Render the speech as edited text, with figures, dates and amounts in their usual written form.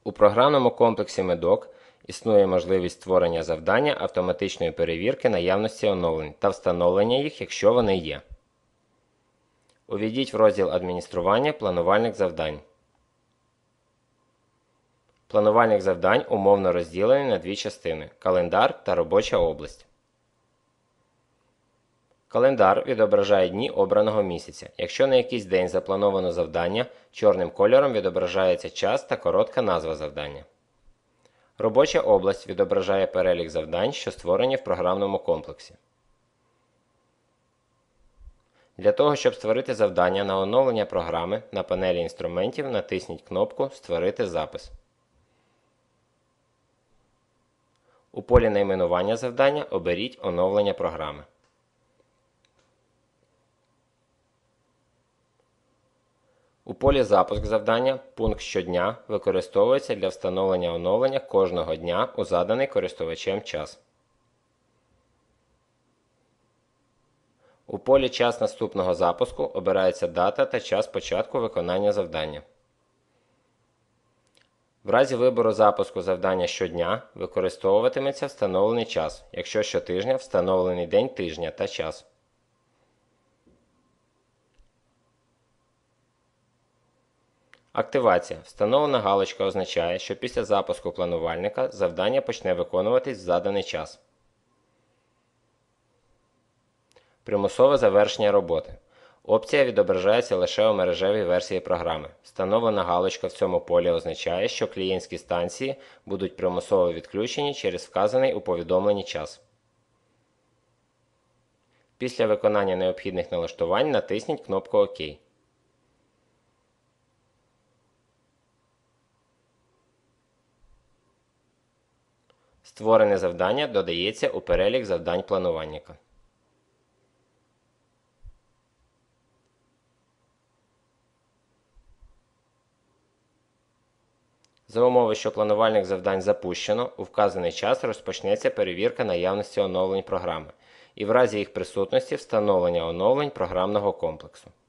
У програмному комплексі Медок існує можливість створення завдання автоматичної перевірки наявності оновлень та встановлення їх, якщо вони є. Увійдіть в розділ «Адміністрування. Планувальник завдань». Планувальник завдань умовно розділений на дві частини – календар та робоча область. Календар відображає дні обраного місяця. Якщо на якийсь день заплановано завдання, чорним кольором відображається час та коротка назва завдання. Робоча область відображає перелік завдань, що створені в програмному комплексі. Для того, щоб створити завдання на оновлення програми, на панелі інструментів натисніть кнопку «Створити запис». У полі найменування завдання оберіть «Оновлення програми». У полі «Запуск завдання» пункт «Щодня» використовується для встановлення оновлення кожного дня у заданий користувачем час. У полі «Час наступного запуску» обирається дата та час початку виконання завдання. В разі вибору запуску завдання щодня використовуватиметься встановлений час, якщо щотижня – встановлений день тижня та час. Активація. Встановлена галочка означає, що після запуску планувальника завдання почне виконуватись в заданий час. Примусове завершення роботи. Опція відображається лише у мережевій версії програми. Встановлена галочка в цьому полі означає, що клієнтські станції будуть примусово відключені через вказаний у повідомленні час. Після виконання необхідних налаштувань натисніть кнопку «Ок». Створене завдання додається у перелік завдань планувальника. За умови, що планувальник завдань запущено, у вказаний час розпочнеться перевірка наявності оновлень програми і в разі їх присутності встановлення оновлень програмного комплексу.